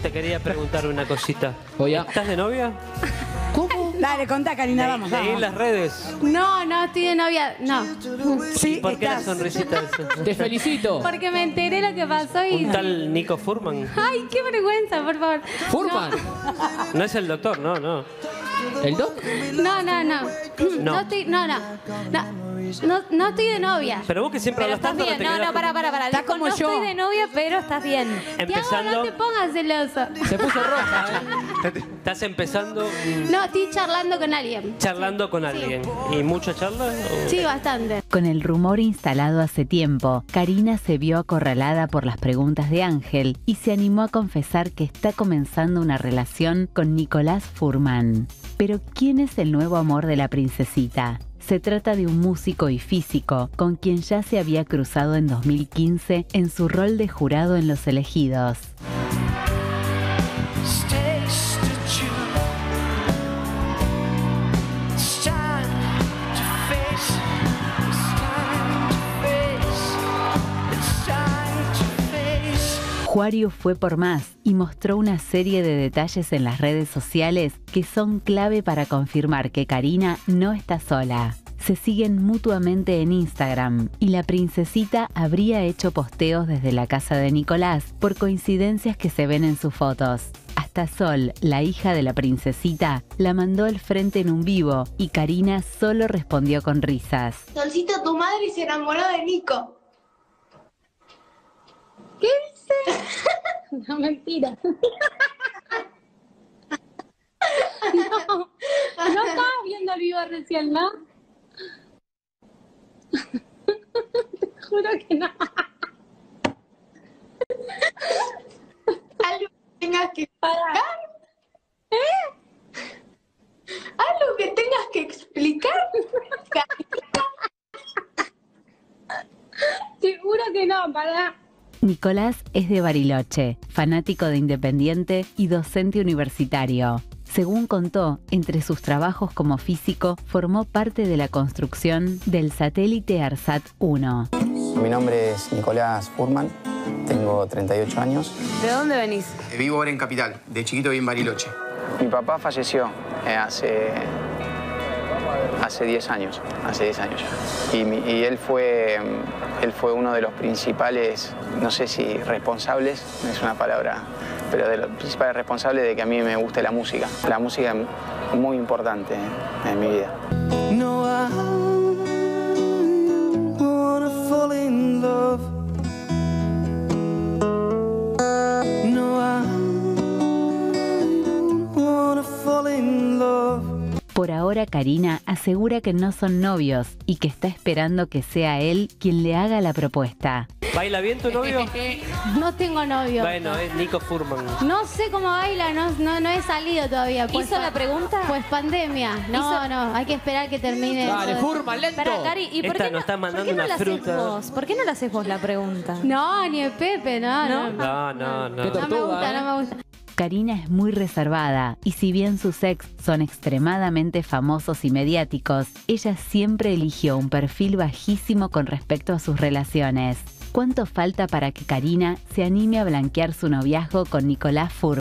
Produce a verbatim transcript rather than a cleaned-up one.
te quería preguntar una cosita. Oye. ¿Estás de novia? ¿Cómo? Dale, contá, Karina, vamos, Leí en vamos. las redes. No, no estoy de novia, no. Sí, ¿Por qué la estás. sonrisita esa? Te felicito. Porque me enteré lo que pasó y... ¿Un tal Nico Furman? Ay, qué vergüenza, por favor. Furman. No es el doctor, no, no. ¿El doc? No, no, no. No. No estoy, no, no. No, no, no estoy de novia. Pero vos que siempre Pero hablas estás tanto... bien, te no, quedás no, para, para, para. Está Dijo, como no yo. estoy de novia, pero estás bien. Tiago, Empezando... no te pongas celoso. Se puso roja, ¿eh? Estás empezando No, estoy charlando con alguien. charlando con alguien. ¿Y mucha charla? o- Sí, bastante. Con el rumor instalado hace tiempo, Karina se vio acorralada por las preguntas de Ángel y se animó a confesar que está comenzando una relación con Nicolás Furman. Pero ¿quién es el nuevo amor de la princesita? Se trata de un músico y físico con quien ya se había cruzado en dos mil quince en su rol de jurado en Los Elegidos. Juario fue por más y mostró una serie de detalles en las redes sociales que son clave para confirmar que Karina no está sola. Se siguen mutuamente en Instagram y la princesita habría hecho posteos desde la casa de Nicolás por coincidencias que se ven en sus fotos. Hasta Sol, la hija de la princesita, la mandó al frente en un vivo y Karina solo respondió con risas. Solcito, tu madre se enamoró de Nico. ¿Qué dice? No, mentira. No, no estabas viendo el vivo recién, ¿no? Te juro que no. Algo que tengas que Pará. ¿Eh? Algo que tengas que explicar. Seguro que no, pará. Nicolás es de Bariloche, fanático de Independiente y docente universitario. Según contó, entre sus trabajos como físico, formó parte de la construcción del satélite ARSAT uno. Mi nombre es Nicolás Furman, tengo treinta y ocho años. ¿De dónde venís? Vivo ahora en Capital, de chiquito viví en Bariloche. Mi papá falleció eh, hace, hace diez años, hace diez años ya. Y, mi- y él, fue, él fue uno de los principales, no sé si responsables, no es una palabra, pero de los principales responsables de que a mí me guste la música. La música es muy importante en mi vida. No, I wanna fall in love. No, I wanna fall in love. Por ahora, Karina asegura que no son novios y que está esperando que sea él quien le haga la propuesta. ¿Baila bien tu novio? No tengo novio. Bueno, es Nico Furman. No sé cómo baila, no, no, no he salido todavía. Pues ¿Hizo la pregunta? Pues pandemia. No, Hizo- no, hay que esperar que termine. Dale, todo. Furman, lento. Para, Cari, ¿y por Esta qué nos está no, mandando ¿por qué no una la fruta. haces vos? ¿Por qué no la haces vos la pregunta? No, ni el Pepe, no, no. No, no, no. Qué No me tortuga, gusta, ¿eh? no me gusta. Karina es muy reservada y si bien sus ex son extremadamente famosos y mediáticos, ella siempre eligió un perfil bajísimo con respecto a sus relaciones. ¿Cuánto falta para que Karina se anime a blanquear su noviazgo con Nicolás Furman?